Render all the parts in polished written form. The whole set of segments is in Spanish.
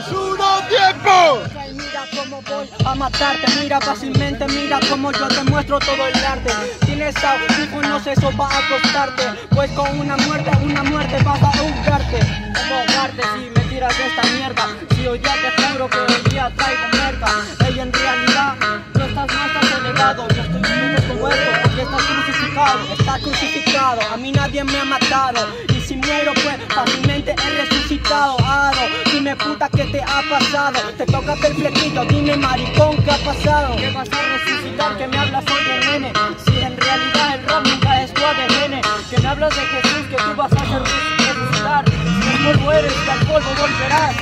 2, 1, ¡tiempo! Mira cómo voy a matarte, mira fácilmente, mira cómo yo te muestro todo el arte. Tienes audífonos, eso va a costarte, pues con una muerte vas a ahogarte. ¿Cómo ahogarte si me tiras de esta mierda? Si hoy día te juro que hoy día traigo merca. Ey, en realidad no estás elevado, yo estoy viviendo como esto porque estás crucificado, a mí nadie me ha matado. Y si muero pues fácilmente he resucitado. Dime puta qué te ha pasado, te tocas el flequillo, dime maricón qué ha pasado. ¿Qué vas a resucitar? Que me hablas hoy de nene, si en realidad el rap nunca es tu ADN. Que me hablas de Jesús, que tú vas a hacer resucitar. Si el polvo eres, que al polvo volverás.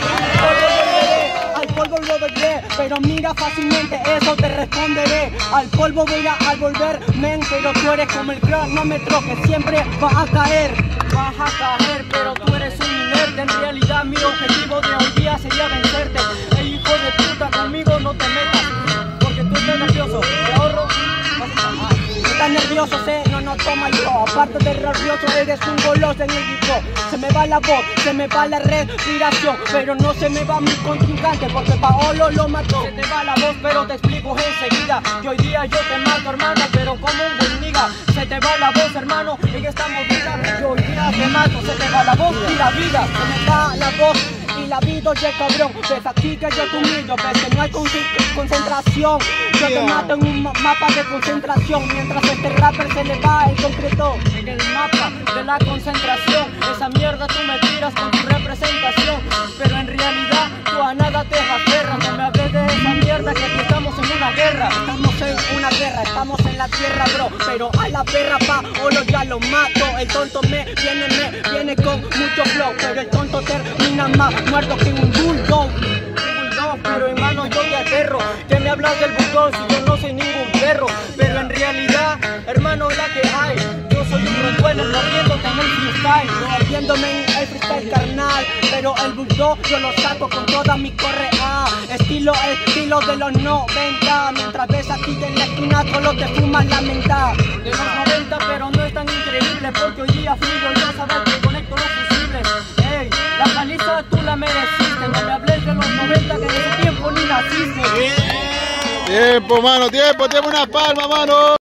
Al polvo volveré, pero mira fácilmente eso te responderé. Al polvo voy a volver, men, pero tú eres como el cronómetro que siempre va a caer. Vas a caer, pero tú eres un inerte. En realidad mi objetivo de hoy día sería vencerte. Ey, hijo de puta, conmigo no te metas, porque tú estás nervioso, te ahorro. Estás nervioso, no toma yo. Aparte de rabioso, eres un goloso en el disco. Se me va la voz, se me va la respiración, pero no se me va mi contrincante, porque Paolo lo mató. Se te va la voz, pero te explico enseguida. Que hoy día yo te mato, hermano, pero como un buen niga. Se te va la voz, hermano, en esta movida. Yo hoy día te mato, se te va la voz y la vida. Se me va la voz y la vida, oye cabrón. Ves aquí que yo te humillo, ves que no hay concentración. Yo te mato en un mapa de concentración, mientras este rapper se le va el concreto en el mapa de la concentración. Esa mierda tú me tiras con tu representación, pero en realidad tú a nada te aferras. No me hables de esa mierda, que aquí estamos en una guerra. Estamos en una guerra, estamos en la tierra, bro, pero a la perra Paolo ya lo mato. El tonto me viene con mucho flow, pero el tonto termina más muerto que un bulldog. Pero hermano, yo te aterro. Que me hablas del bulldog si yo no soy ningún perro? Pero en realidad, hermano, la que hay, yo soy un rottweiler moviéndote en el freestyle, moviéndome en el freestyle carnal. Pero el bulldog yo lo saco con toda mi correa, estilo de los 90. Mientras ves aquí en la esquina solo te fumas la menta de los 90, pero no es tan increíble porque hoy día frío ya sabes que conecto los fusibles. Ey, la paliza tú la mereciste, no me hables de los 90 que en ese tiempo ni naciste. Tiempo, mano, tiempo, una palma, mano.